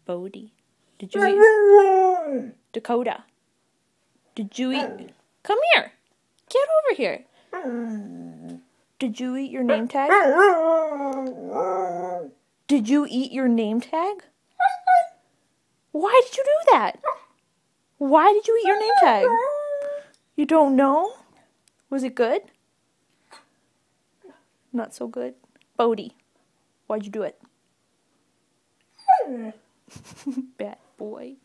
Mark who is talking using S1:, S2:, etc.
S1: Bodie. Did you eat? Dakota. Did you eat? Come here. Get over here. Did you eat your name tag? Did you eat your name tag? Why did you do that? Why did you eat your name tag? You don't know? Was it good? Not so good. Bodie, why'd you do it? Bad boy.